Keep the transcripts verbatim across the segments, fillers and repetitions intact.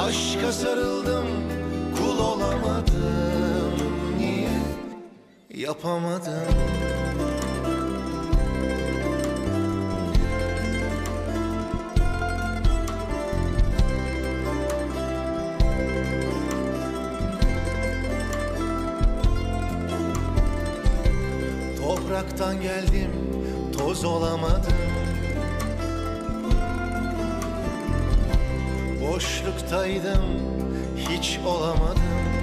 Aşka sarıldım, kul olamadım. Niye yapamadım? Topraktan geldim, toz olamadım. Boşluktaydım, hiç olamadım.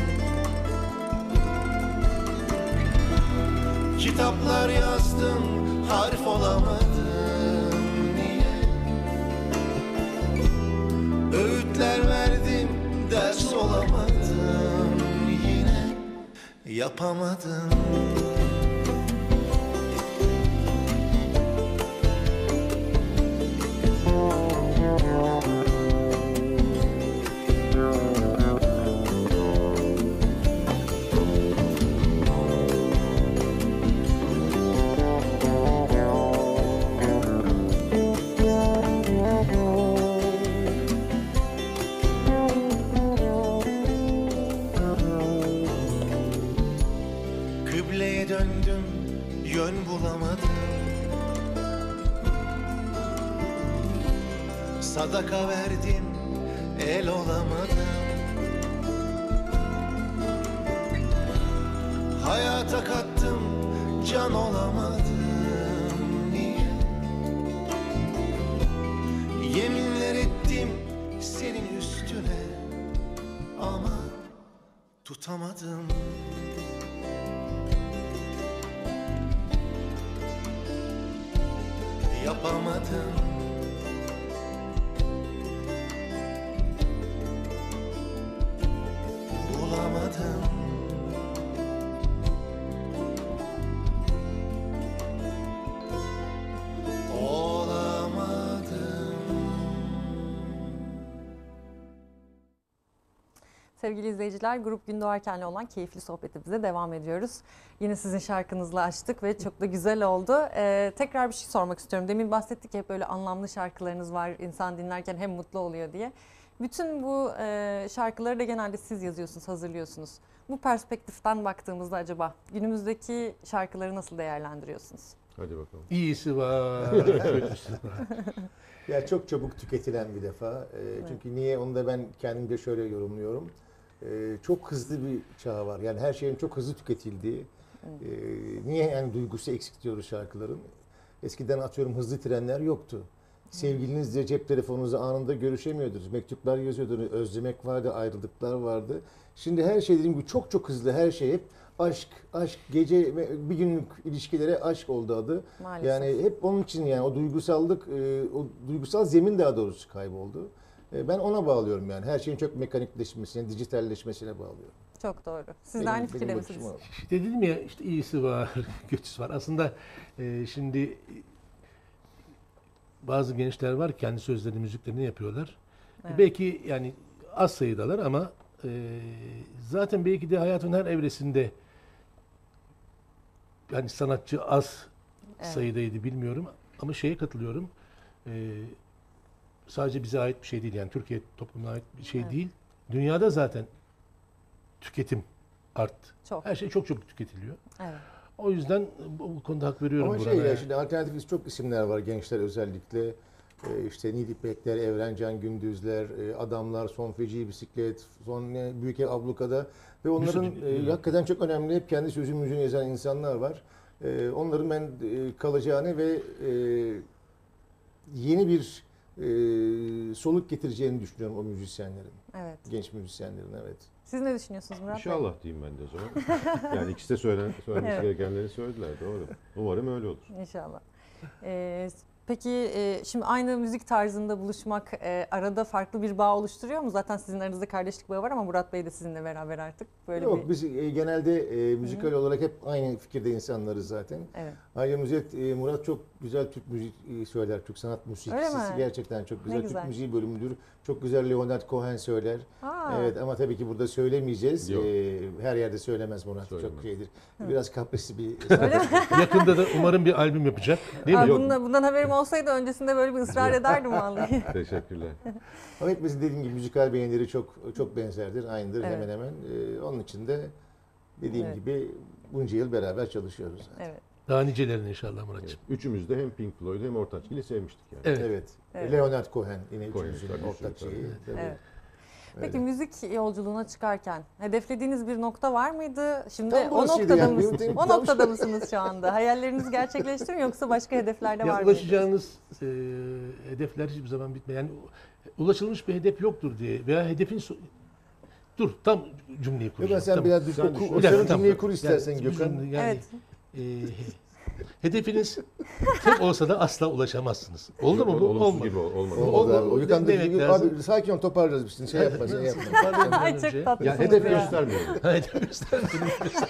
Kitaplar yazdım, harf olamadım. Niye? Öğütler verdim, ders olamadım. Yine yapamadım. Kıbleye döndüm, yön bulamadım. Sadaka verdim, el olamadım. Hayata kattım, can olamadım. Niye? Yeminler ettim senin üstüne ama tutamadım. Yapamadım. Bulamadım. Olamadım. Sevgili izleyiciler, Grup Gündoğarken'le olan keyifli sohbetimize devam ediyoruz. Yine sizin şarkınızla açtık ve çok da güzel oldu. Ee, tekrar bir şey sormak istiyorum. Demin bahsettik ya, hep böyle anlamlı şarkılarınız var. İnsan dinlerken hem mutlu oluyor diye. Bütün bu e, şarkıları da genelde siz yazıyorsunuz, hazırlıyorsunuz. Bu perspektiften baktığımızda acaba günümüzdeki şarkıları nasıl değerlendiriyorsunuz? Hadi bakalım. İyisi var, kötüsü var. Ya çok çabuk tüketilen bir defa. Ee, Evet. Çünkü niye, onu da ben kendimce şöyle yorumluyorum. Ee, çok hızlı bir çağ var. Yani her şeyin çok hızlı tüketildiği. Ee, niye yani duygusu eksik diyoruz şarkıların? Eskiden atıyorum hızlı trenler yoktu. Sevgilinizle cep telefonunuzla anında görüşemiyordunuz. Mektuplar yazıyordunuz. Özlemek vardı, ayrılıklar vardı. Şimdi her şey dediğim gibi çok çok hızlı, her şey hep aşk, aşk, gece ve bir günlük ilişkilere aşk oldu adı. Maalesef. Yani hep onun için, yani o duygusallık, e, o duygusal zemin daha doğrusu kayboldu. E, Ben ona bağlıyorum yani. Her şeyin çok mekanikleşmesine, dijitalleşmesine bağlıyorum. Çok doğru. Siz de Benim- aynı benim fikirde bakışım misiniz? o. İşte dedim ya, işte iyisi var, kötüsü var. Aslında e, şimdi bazı gençler var, kendi sözlerini, müziklerini yapıyorlar. Evet. Belki yani az sayıdalar ama e, zaten belki de hayatın her evresinde yani sanatçı az Evet. sayıdaydı, bilmiyorum. Ama şeye katılıyorum. E, sadece bize ait bir şey değil, yani Türkiye toplumuna ait bir şey Evet. değil. Dünyada zaten tüketim arttı. Çok. Her şey çok çok tüketiliyor. Evet. O yüzden bu, bu konuda hak veriyorum Ama Burhan'a. şey ya, şimdi alternatif çok isimler var, gençler özellikle. Ee, işte Nil İpekler, Evrencan Gündüzler, e, Adamlar, Son Feci Bisiklet, Son ne, Büyük Ev Ablukada ve onların Bir sürü- e, evet. hakikaten çok önemli, hep kendi sözü müziğini yazan insanlar var. E, onların ben e, kalacağını ve e, yeni bir e, soluk getireceğini düşünüyorum o müzisyenlerin, Evet. genç müzisyenlerin, evet. Siz ne düşünüyorsunuz Murat Bey? İnşallah diyeyim ben de o zaman. Yani ikisi de söylen, söylemesi Evet. gerekenleri söylediler, doğru. Umarım öyle olur. İnşallah. Ee, peki e, şimdi aynı müzik tarzında buluşmak e, arada farklı bir bağ oluşturuyor mu? Zaten sizin aranızda kardeşlik bağı var ama Murat Bey de sizinle beraber artık böyle Yok, bir... biz e, genelde e, müzikal olarak hep aynı fikirde insanlarız zaten. Evet. Ayrıca Müzet, e, Murat çok güzel Türk müzik e, söyler, Türk sanat Öyle müziği mi? gerçekten çok güzel. güzel. Türk müziği bölümüdür. Çok güzel Leonard Cohen söyler. Aa, Evet, ama tabii ki burada söylemeyeceğiz. Yok. E, her yerde söylemez Murat. Söylemez. Çok şeydir. Biraz kaprisli bir... Öyle mi? Yakında da umarım bir albüm yapacak. Değil mi? Aa, Yok. bundan, bundan haberim olsaydı öncesinde böyle bir ısrar ederdim vallahi. Teşekkürler. Ama hepimizin dediğim gibi müzikal beğenileri çok çok benzerdir, aynıdır Evet. hemen hemen. Ee, onun için de dediğim Evet. gibi bunca yıl beraber çalışıyoruz. Evet. Daha nicelerine inşallah Muratçığım. Evet. Üçümüz de hem Pink Floyd hem Ortaçgil'i sevmiştik yani. Evet. Evet. Evet. Leonard Cohen yine Cohen, üçümüzün tabii, ortak tabii. şeyi. Tabii. Evet. Öyle. Peki müzik yolculuğuna çıkarken hedeflediğiniz bir nokta var mıydı? Şimdi Tam o burasıydı noktada yani. mısınız? Benim- O noktada mısınız şu anda? Hayallerinizi gerçekleştiriyor yoksa başka hedefler de var Ya mı? ulaşacağınız e, hedefler hiçbir zaman bitmiyor. Yani ulaşılmış bir hedef yoktur diye veya hedefin so- dur tam cümleyi kuracağım. Gökhan sen Tamam. biraz düş, Sen oku, düşün. o Bir dakika, senin tamam. cümleyi kur istersen Yani, Gökhan. yani, Evet. e, hedefiniz tek olsa da asla ulaşamazsız. Oldu mu bu? Olumsuz Olmadı. gibi ol- olmadı. Olmadı O- abi. o- O Gökhan ne dediği gibi demek lazım? abi sakin ol toparlarız biz. Şey yapma şey yapma. Ay çok Ya tatlısınız hedef ya. göstermiyorum. Hedef göstermedim.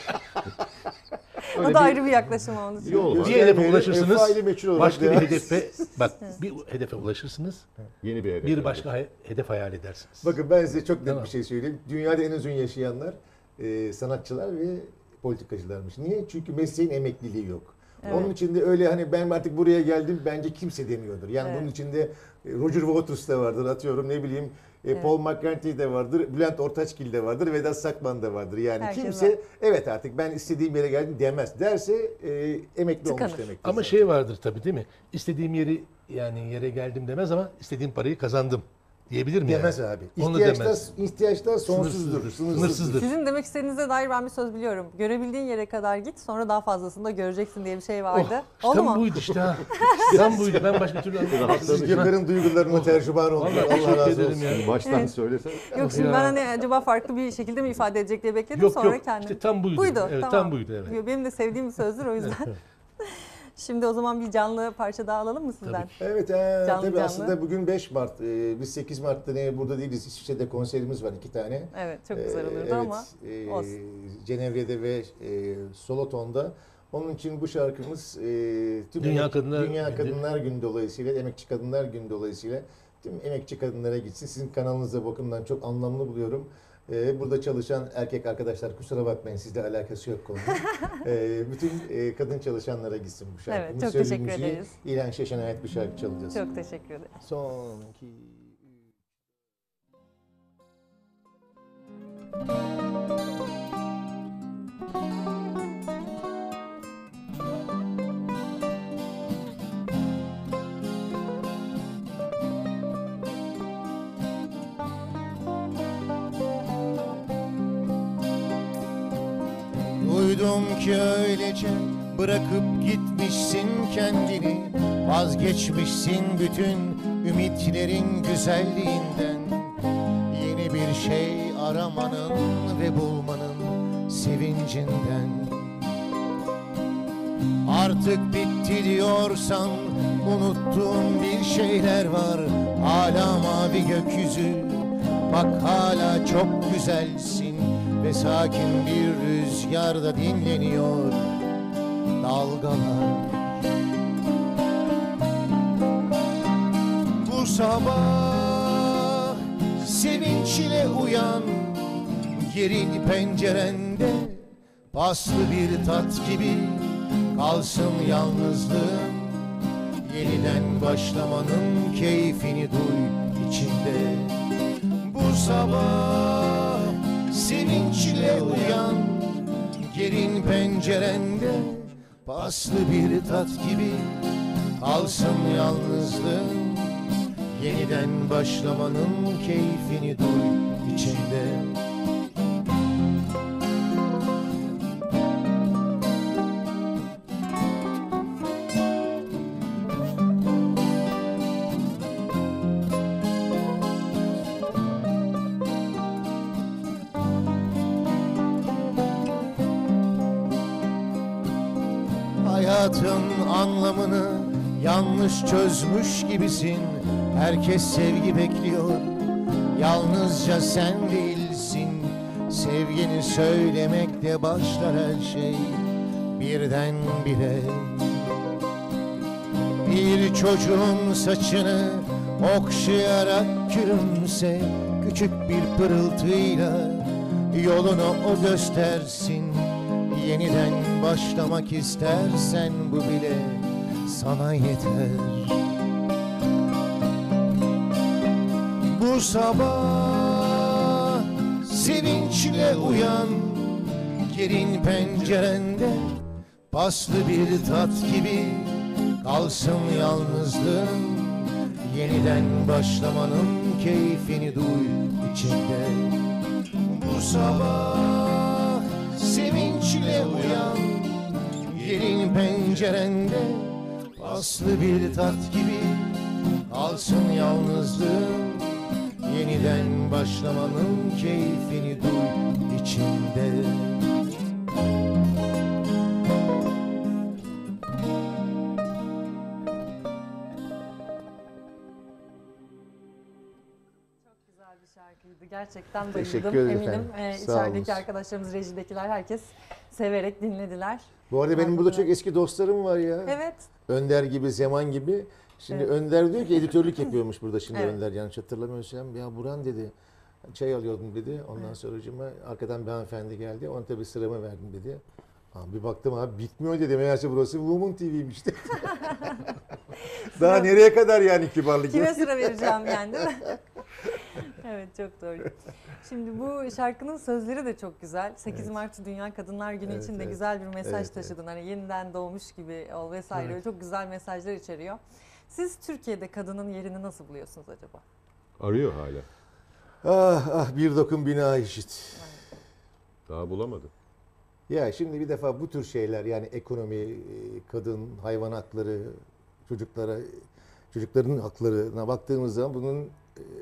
O da ayrı bir yaklaşım oldu. Yol var. Bir hedefe Göstermeyelim, ulaşırsınız. faili meçhul olarak Başka bir devam. hedefe bak bir hedefe ulaşırsınız. Yeni bir hedef. Bir başka hay- hedef hayal edersiniz. Bakın ben size çok net Tamam. bir şey söyleyeyim. Dünyada en uzun yaşayanlar e, sanatçılar ve politikacılarmış. Niye? Çünkü mesleğin emekliliği yok. Evet. Onun için de öyle hani ben artık buraya geldim bence kimse demiyordur. Yani Evet. bunun içinde e, Roger Waters da vardır atıyorum ne bileyim e, Evet. Paul McCartney de vardır, Bülent Ortaçgil de vardır, Vedat Sakman da vardır. Yani Herkes kimse var. evet artık ben istediğim yere geldim demez. Derse e, emekli olmuş Tıkanır. demektir. Ama zaten. şey vardır tabii değil mi? İstediğim yeri yani yere geldim demez ama istediğim parayı kazandım diyebilir mi? demez yani? abi. Onu İhtiyaçlar, demez. ihtiyaçlar sonsuzdur. Sınırsızdır. Sınırsızdır. Sınırsızdır. Sizin demek istediğinize dair ben bir söz biliyorum. Görebildiğin yere kadar git, sonra daha fazlasını da göreceksin diye bir şey vardı. Oh, Oldu tam mu? buydu işte ha. Tam buydu. Ben başka türlü anlamadım. Siz Gökhan'ın duygularına tercüman oldunuz. Vallahi Allah teşekkür razı ederim olsun. ya. Baştan söylesen. Yok şimdi Ya. ben hani acaba farklı bir şekilde mi ifade edecek diye bekledim, Yok sonra yok. kendim. İşte tam buydu. Buydu, Evet, tamam. tam buydu evet. Benim de sevdiğim bir sözdür o yüzden. Şimdi o zaman bir canlı parça daha alalım mı sizden? Evet, e, Canlı tabii canlı. aslında bugün beş Mart. E, biz sekiz Mart'ta ne burada değiliz. İsviçre'de konserimiz var iki tane. Evet çok güzel E, olurdu evet, ama e, olsun. Cenevre'de ve e, Solothurn'da. Onun için bu şarkımız e, tüm Dünya emek- Kadınlar Dünya Günü. Kadınlar Günü dolayısıyla, Emekçi Kadınlar Günü dolayısıyla tüm emekçi kadınlara gitsin. Sizin kanalınızda bakımdan çok anlamlı buluyorum. Ee, burada çalışan erkek arkadaşlar kusura bakmayın sizle alakası yok konunun. Ee, bütün e, kadın çalışanlara gitsin bu şarkı. Evet, çok teşekkür ederiz. İlhan Şeşen'e ait bir şarkı çalacağız. Çok teşekkür ederim. Son iki... Duydum ki öylece bırakıp gitmişsin kendini, vazgeçmişsin bütün ümitlerin güzelliğinden. Yeni bir şey aramanın ve bulmanın sevincinden. Artık bitti diyorsan unuttuğum bir şeyler var. Hala mavi gökyüzü, bak hala çok güzelsin. Ve sakin bir rüzgarda dinleniyor dalgalar. Bu sabah sevinçle uyan, geril pencerende paslı bir tat gibi kalsın yalnızlığın. Yeniden başlamanın keyfini duy içinde. Bu sabah sevinçle uyan, gerin pencerende paslı bir tat gibi kalsın yalnızlığın. Yeniden başlamanın keyfini duy içinde. Hayatın anlamını yanlış çözmüş gibisin. Herkes sevgi bekliyor, yalnızca sen değilsin. Sevgini söylemekle başlar her şey birdenbire. Bir çocuğun saçını okşayarak gülümse, küçük bir pırıltıyla yolunu o göstersin. Yeniden başlamak istersen bu bile sana yeter. Bu sabah sevinçle uyan, yerin pencerende paslı bir tat gibi kalsın yalnızlığın. Yeniden başlamanın keyfini duy içinde. Bu sabah sevinçle uyan, yerin pencerende paslı bir tat gibi kalsın yalnızlığın. Yeniden başlamanın keyfini duy içinde. Güzel bir şarkıydı. Gerçekten Teşekkür bayıldım. ederim Eminim efendim. e, Sağ içerideki olun. arkadaşlarımız, rejidekiler, herkes severek dinlediler. Bu arada benim burada çok eski dostlarım var ya. Evet. Önder gibi, Zeman gibi. Şimdi Evet. Önder diyor ki editörlük yapıyormuş burada şimdi Evet. Önder. Yanlış hatırlamıyorsam. Ya Burhan dedi. Çay alıyordum dedi. Ondan sonra hocama arkadan bir hanımefendi geldi. Ona tabii sıramı verdim dedi. Abi bir baktım abi bitmiyor dedi. Meğerse burası Woman T V'ymiş dedi. Daha nereye kadar yani kibarlık? Kime sıra vereceğim yani, değil mi? Evet, çok doğru. Şimdi bu şarkının sözleri de çok güzel. sekiz Evet. Mart Dünya Kadınlar Günü Evet, için de evet. güzel bir mesaj Evet, taşıdın. Hani yeniden doğmuş gibi ol vesaire. Evet. Çok güzel mesajlar içeriyor. Siz Türkiye'de kadının yerini nasıl buluyorsunuz acaba? Arıyor hala. Ah ah bir dokun bina eşit. Daha bulamadı. Ya şimdi bir defa bu tür şeyler yani ekonomi, e, kadın, hayvan hakları, çocuklara, çocukların haklarına baktığımız zaman bunun e,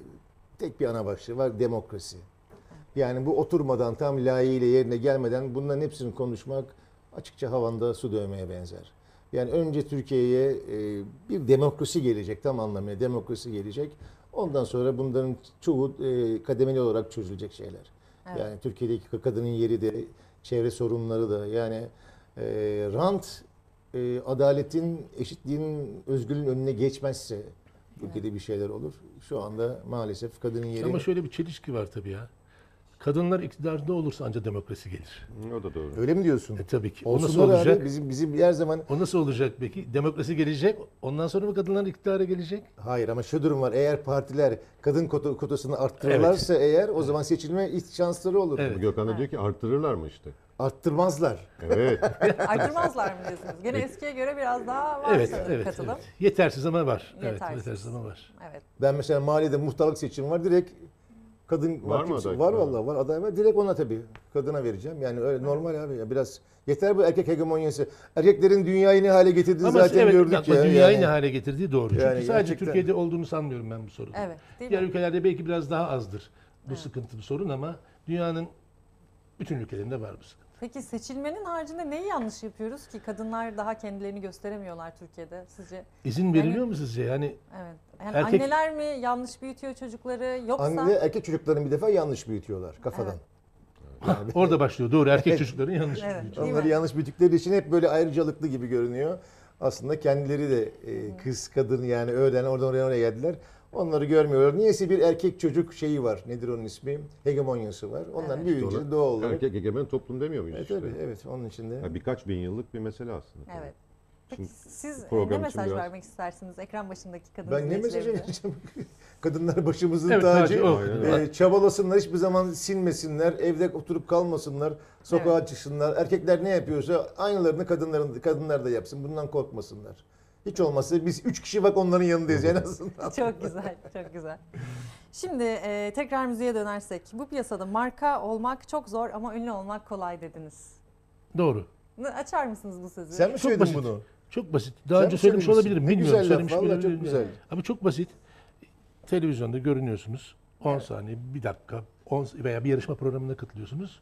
tek bir ana başlığı var, demokrasi. Yani bu oturmadan tam layığıyla yerine gelmeden bunların hepsini konuşmak açıkça havanda su dövmeye benzer. Yani önce Türkiye'ye e, bir demokrasi gelecek, tam anlamıyla demokrasi gelecek. Ondan sonra bunların çoğu e, kademeli olarak çözülecek şeyler. Evet. Yani Türkiye'deki kadının yeri de, çevre sorunları da yani e, rant e, adaletin, eşitliğin, özgürlüğün önüne geçmezse ülkede bir şeyler olur. Şu anda maalesef kadının yeri... Ama şöyle bir çelişki var tabii ya. Kadınlar iktidarda olursa ancak demokrasi gelir. O da doğru. Öyle mi diyorsun? E tabii ki. O nasıl Olsunlar olacak? abi. Bizim, bizim her zaman... O nasıl olacak peki? Demokrasi gelecek. Ondan sonra mı kadınlar iktidara gelecek? Hayır ama şu durum var. Eğer partiler kadın kota, kotasını arttırırlarsa eğer o zaman seçilme ilk şansları olur. Evet. Gökhan da diyor ki arttırırlar mı işte? Arttırmazlar. Evet. Artırmazlar mı diyorsunuz? Gene eskiye göre biraz daha var Evet, sanırım evet, katılım. evet. Yetersiz ama var. Evet, Yetersiz. yetersiz ama var. Evet. Ben mesela mahallede muhtarlık seçimi var. Direkt kadın Var mı kimse- aday? Var Var. vallahi var aday var. Direkt ona tabii kadına vereceğim. Yani öyle normal abi ya biraz yeter bu erkek hegemonyası. Erkeklerin dünyayı ne hale getirdiğini Ama zaten evet, gördük ama ya. dünyayı yani. ne hale getirdiği doğru. Çünkü Yani sadece gerçekten. Türkiye'de olduğunu sanmıyorum ben bu sorunun. Evet. Değil Diğer mi? ülkelerde belki biraz daha azdır bu Evet. sıkıntı, bu sorun ama dünyanın bütün ülkelerinde var bu sıkıntı. Peki seçilmenin haricinde neyi yanlış yapıyoruz ki kadınlar daha kendilerini gösteremiyorlar Türkiye'de sizce? İzin veriliyor mu sizce? Yani Evet. Yani Erkek- anneler mi yanlış büyütüyor çocukları yoksa Anne erkek çocukların bir defa yanlış büyütüyorlar kafadan. Evet. orada başlıyor. Doğru. Erkek çocukların yanlış. Evet. büyütüyor. Değil Onları mi? yanlış büyüttükleri için hep böyle ayrıcalıklı gibi görünüyor. Aslında kendileri de e, kız, kadın yani öğlen oradan oraya oraya geldiler. Onları görmüyorlar. Niyeyse bir erkek çocuk şeyi var. Nedir onun ismi? Hegemonyası var. Onların Evet. büyüyünce Sonra doğal olarak. Erkek egemen toplum demiyor muyuz Evet, işte? tabii, evet onun içinde. Ya birkaç bin yıllık bir mesele aslında. Evet. Peki Şimdi siz e, program ne için mesaj biraz- vermek istersiniz ekran başındaki kadın Ben ne mesajı izleyicilerimize? vereceğim? Kadınlar başımızın Evet, tacı. tacı o. Aynen. Ee, çabalasınlar, hiçbir zaman sinmesinler, evde oturup kalmasınlar, sokağa Evet. çıksınlar. Erkekler ne yapıyorsa aynılarını kadınların kadınlar da yapsın. Bundan korkmasınlar. Hiç olmazsa biz üç kişi bak onların yanındayız en azından. Çok güzel, çok güzel. Şimdi e, tekrar müziğe dönersek, bu piyasada marka olmak çok zor ama ünlü olmak kolay dediniz. Doğru. Ne- Açar mısınız bu sözü? Sen mi Çok söyledin basit. bunu? Çok basit. Daha Sen önce mi söylemiş söylemişsin? olabilirim. Ne Bilmiyorum. güzel laf, Söylemiş vallahi olabilirim. çok güzel. Ama çok basit. Televizyonda görünüyorsunuz. on Evet. saniye, bir dakika, on veya bir yarışma programına katılıyorsunuz.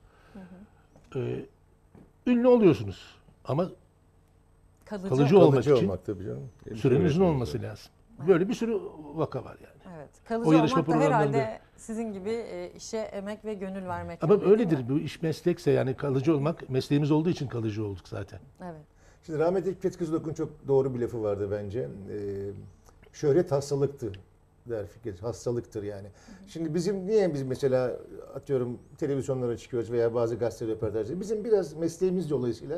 Ee, ünlü oluyorsunuz. Ama Kalıcı. kalıcı olmak Kalıcı için olmak tabii canım. sürenin uzun Evet, olması evet. lazım. Böyle bir sürü vaka var yani. Evet. Kalıcı O yarışma olmak da herhalde programlarında- sizin gibi e, işe emek ve gönül vermek. Ama demek, değil öyledir. mi? Bu iş meslekse yani kalıcı olmak, mesleğimiz olduğu için kalıcı olduk zaten. Evet. Şimdi rahmetli Fikret Kızılok'un çok doğru bir lafı vardı bence. Ee, şöhret hastalıktır der Fikret. Hastalıktır yani. Şimdi bizim niye biz mesela atıyorum televizyonlara çıkıyoruz veya bazı gazete röportajları. Bizim biraz mesleğimiz dolayısıyla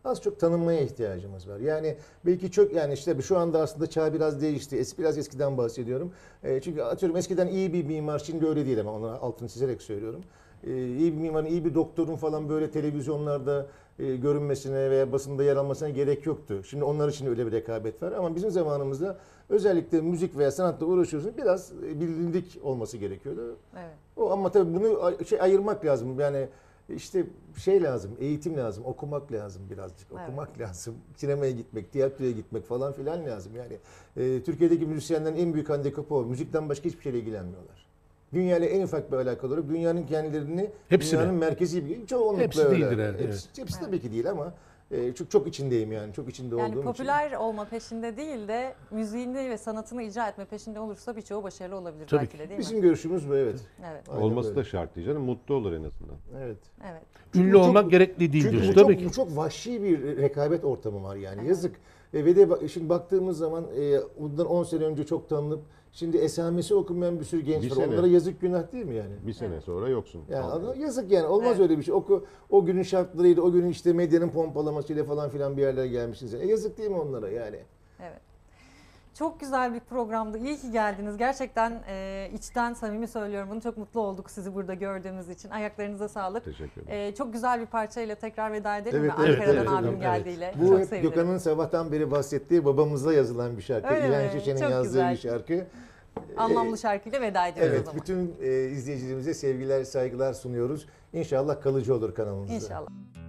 az çok tanınmaya ihtiyacımız var. Yani belki çok yani işte şu anda aslında çağ biraz değişti. Es, biraz eskiden bahsediyorum. E, çünkü atıyorum eskiden iyi bir mimar şimdi öyle değil ama onu altını çizerek söylüyorum. E, iyi bir mimarın, iyi bir doktorun falan böyle televizyonlarda e, görünmesine veya basında yer almasına gerek yoktu. Şimdi onlar için öyle bir rekabet var ama bizim zamanımızda özellikle müzik veya sanatla uğraşıyorsun biraz e, bilindik olması gerekiyordu. Evet. O ama tabii bunu ay- şey ayırmak lazım. Yani işte şey lazım, eğitim lazım, okumak lazım birazcık. Evet. Okumak lazım. Sinemaya gitmek, tiyatroya gitmek falan filan lazım. Yani e, Türkiye'deki müzisyenlerin en büyük handikapı o. Müzikten başka hiçbir şeyle ilgilenmiyorlar. Dünyayla en ufak bir alakalı olarak dünyanın kendilerini Hepsi dünyanın mi? merkezi gibi çoğunlukla Hepsi öyle. değildir herhalde, Hepsi, hepsi Evet. tabii ki değil ama e, çok çok içindeyim yani. Çok içinde Yani olduğum popüler olma peşinde değil de müziğini ve sanatını icra etme peşinde olursa birçoğu başarılı olabilir Tabii belki ki. de için. değil Bizim mi? görüşümüz bu evet. Evet. Aynen Olması böyle. da şart değil canım. Mutlu olur en azından. Evet. Evet. Ünlü bu çok- olmak gerekli değil Çünkü diyorsun. bu Tabii çok, ki. bu çok vahşi bir rekabet ortamı var yani. Evet. Yazık. E, ve de bak- şimdi baktığımız zaman e, bundan on sene önce çok tanınıp şimdi esamesi okunmayan bir sürü genç Bir var. sene. Onlara yazık günah değil mi yani? Bir sene sonra yoksun. Yani Kalkıyorsun. ana- yazık yani olmaz Evet. öyle bir şey. O, o günün şartlarıyla, o günün işte medyanın pompalamasıyla falan filan bir yerlere gelmişsiniz. E, yazık değil mi onlara yani? Evet. Çok güzel bir programdı. İyi ki geldiniz. Gerçekten e, içten samimi söylüyorum bunu. Çok mutlu olduk sizi burada gördüğümüz için. Ayaklarınıza sağlık. Teşekkür ederim. E, çok güzel bir parçayla tekrar veda edelim Evet, mi? evet, Ankara'dan evet, abim evet. geldiğiyle. Bu çok hep sevinirim. Gökhan'ın sabahtan beri bahsettiği babamıza yazılan bir şarkı. Öyle İlhan mi? Şeşen'in Çok yazdığı güzel. bir şarkı. Anlamlı şarkıyla veda ediyoruz o Evet, zaman. bütün e, izleyicilerimize sevgiler, saygılar sunuyoruz. İnşallah kalıcı olur kanalımızda. İnşallah.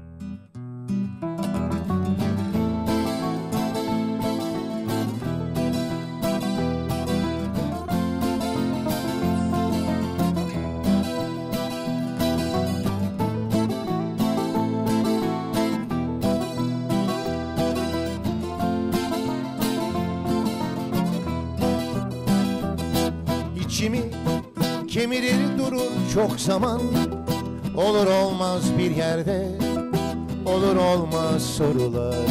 İçimi kemirir durur çok zaman. Olur olmaz bir yerde, olur olmaz sorular.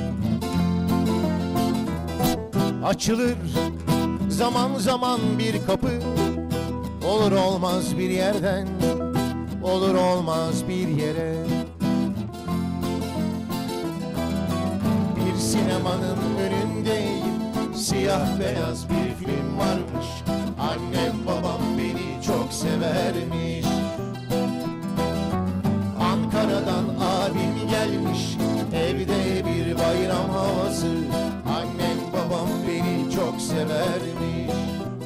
Açılır zaman zaman bir kapı, olur olmaz bir yerden, olur olmaz bir yere. Bir sinemanın önündeyim, siyah beyaz bir film varmış. Annem babam beni çok severmiş. Ankara'dan abim gelmiş, evde bir bayram havası. Annem babam beni çok severmiş.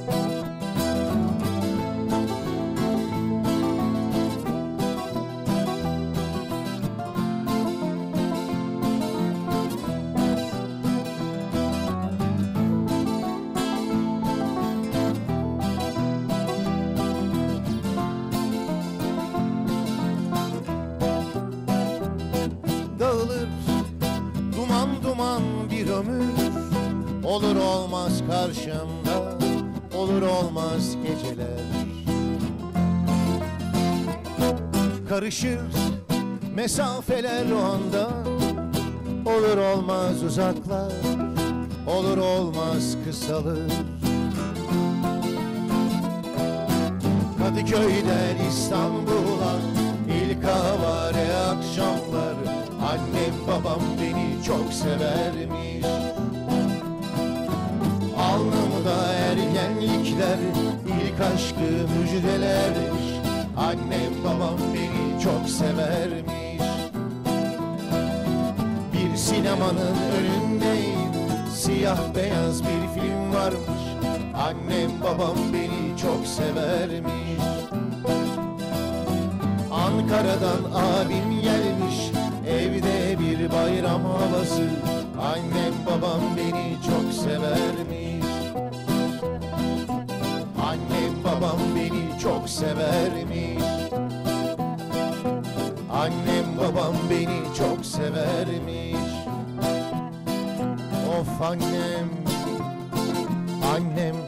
Dağılır duman duman bir ömür, olur olmaz karşımda, olur olmaz geceler. Karışır mesafeler o anda, olur olmaz uzaklar, olur olmaz kısalır. Kadıköy'den İstanbul'a ilk havare akşamlar. Annem babam beni çok severmiş. Alnımda ergenlikler, ilk aşkı müjdelermiş. Annem babam beni çok severmiş. Bir sinemanın önündeyim, siyah beyaz bir film varmış. Annem babam beni çok severmiş. Ankara'dan abim gelmiş, evde bir bayram havası. Annem babam beni çok severmiş. Annem babam beni çok severmiş. Annem babam beni çok severmiş. Of annem, annem